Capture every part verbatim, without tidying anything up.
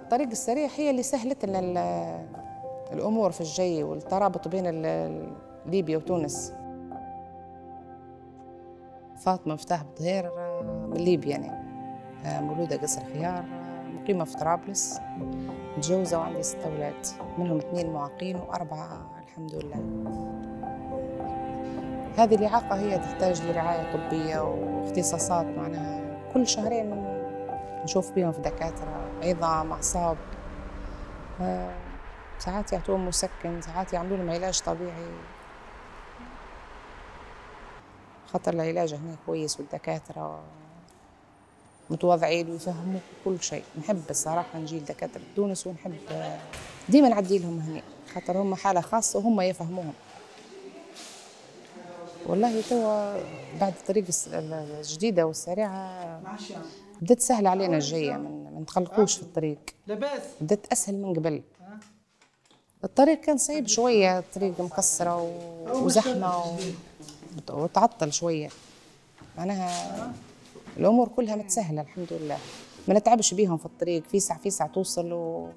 الطريق السريع هي اللي سهلت لنا الأمور في الجي والترابط بين ليبيا وتونس. فاطمة مفتاح بظهير من ليبيا يعني، مولودة قصر خيار، مقيمة في طرابلس، متجوزة وعندي ست أولاد، منهم اثنين معاقين وأربعة الحمد لله. هذه الإعاقة هي تحتاج لرعاية طبية واختصاصات، معناها كل شهرين نشوف بيهم في دكاترة عظام أعصاب، ساعات يعطوهم مسكن، ساعات يعملوا لهم علاج طبيعي. خطر العلاج هنا كويس والدكاترة متواضعين ويفهموا كل شيء. نحب الصراحة نجي لدكاترة تونس ونحب ديما نعدي لهم هنا، خاطر هم حالة خاصة وهم يفهموهم. والله توا بعد الطريق الجديدة والسريعة بدأت سهل علينا الجاية، ما نتقلقوش في الطريق، بدأت أسهل من قبل. الطريق كان صعيب شوية، الطريق مكسرة وزحمة وتعطل شوية، معناها الأمور كلها متسهلة الحمد لله، ما نتعبش بيهم في الطريق، في ساعة في ساعة توصل و...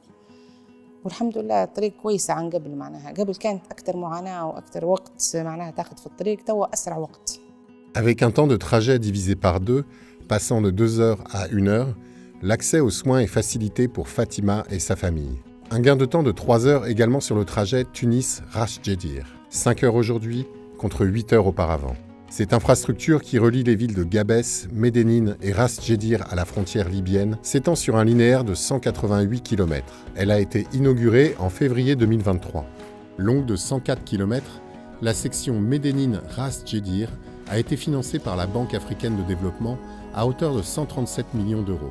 والحمد لله الطريق كويسة عن قبل. معناها قبل كانت أكثر معاناة وأكثر وقت معناها تاخذ في الطريق، توا أسرع وقت. Avec un temps de trajet divisé par deux, passant de deux heures à une heure, l'accès aux soins est facilité pour Fatima et sa famille. Un gain de temps de trois heures également sur le trajet Tunis-Ras Jedir. cinq heures aujourd'hui contre huit heures auparavant. Cette infrastructure qui relie les villes de Gabès, Médénine et Ras Jedir à la frontière libyenne s'étend sur un linéaire de cent quatre-vingt-huit kilomètres. Elle a été inaugurée en février deux mille vingt-trois. Longue de cent quatre kilomètres, la section Médénine-Ras Jedir a été financée par la Banque africaine de développement à hauteur de cent trente-sept millions d'euros.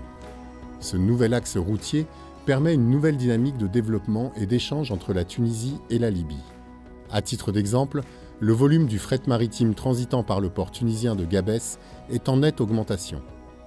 Ce nouvel axe routier permet une nouvelle dynamique de développement et d'échange entre la Tunisie et la Libye. À titre d'exemple, le volume du fret maritime transitant par le port tunisien de Gabès est en nette augmentation.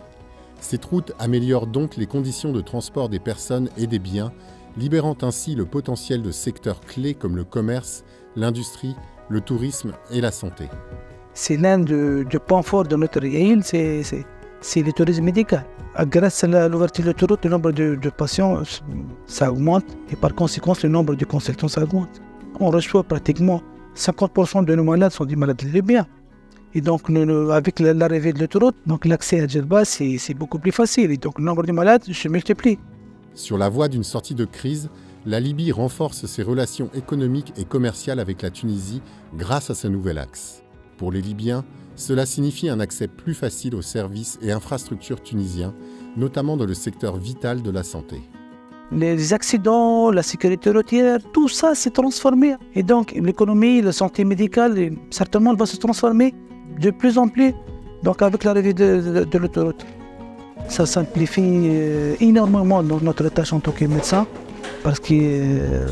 Cette route améliore donc les conditions de transport des personnes et des biens, libérant ainsi le potentiel de secteurs clés comme le commerce, l'industrie, le tourisme et la santé. C'est l'un des de points forts de notre île, c'est le tourisme médical. Grâce à l'ouverture de l'autoroute, le nombre de, de patients ça augmente et par conséquent le nombre de consultants ça augmente. On reçoit pratiquement cinquante pour cent de nos malades sont des malades libyens. Et donc, nous, nous, avec l'arrivée de l'autoroute, l'accès à Djerba, c'est beaucoup plus facile. Et donc, le nombre de malades se multiplie. Sur la voie d'une sortie de crise, la Libye renforce ses relations économiques et commerciales avec la Tunisie grâce à ce nouvel axe. Pour les Libyens, cela signifie un accès plus facile aux services et infrastructures tunisiens, notamment dans le secteur vital de la santé. Les accidents, la sécurité routière, tout ça s'est transformé. Et donc l'économie, la santé médicale, certainement va se transformer de plus en plus donc avec l'arrivée de, de, de l'autoroute. Ça simplifie euh, énormément notre tâche en tant que médecin parce que euh,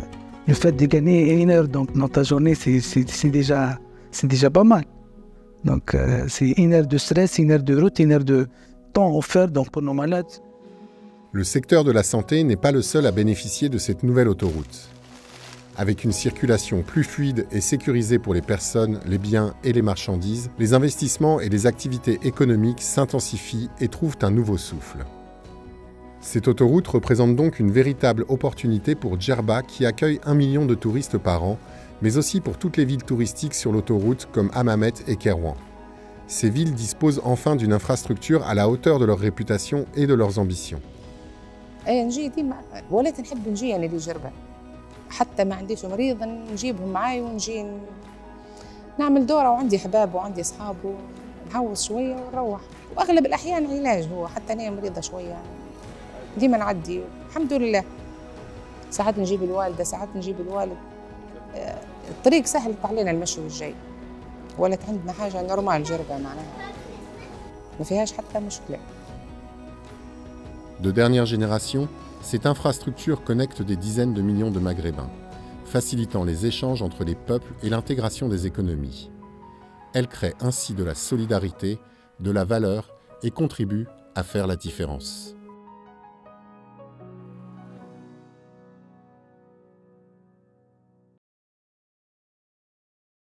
le fait de gagner une heure donc, dans ta journée, c'est déjà, déjà pas mal. Donc euh, c'est une heure de stress, une heure de route, une heure de temps offert donc, pour nos malades. Le secteur de la santé n'est pas le seul à bénéficier de cette nouvelle autoroute. Avec une circulation plus fluide et sécurisée pour les personnes, les biens et les marchandises, les investissements et les activités économiques s'intensifient et trouvent un nouveau souffle. Cette autoroute représente donc une véritable opportunité pour Djerba qui accueille un million de touristes par an, mais aussi pour toutes les villes touristiques sur l'autoroute comme Hammamet et Kairouan. Ces villes disposent enfin d'une infrastructure à la hauteur de leur réputation et de leurs ambitions. ايه نجي ديما وليت نحب نجي يعني لجربة، حتى ما عنديش مريض نجيبهم معاي ونجي نعمل دورة، وعندي احباب وعندي اصحاب ونهوص شوية ونروح. واغلب الاحيان علاج هو، حتى انا مريضة شوية ديما نعدي الحمد لله. ساعات نجيب الوالدة، ساعات نجيب الوالد. الطريق سهل علينا المشي والجاي، ولات عندنا حاجة نورمال جربة معناها ما فيهاش حتى مشكلة. De dernière génération, cette infrastructure connecte des dizaines de millions de Maghrébins, facilitant les échanges entre les peuples et l'intégration des économies. Elle crée ainsi de la solidarité, de la valeur et contribue à faire la différence.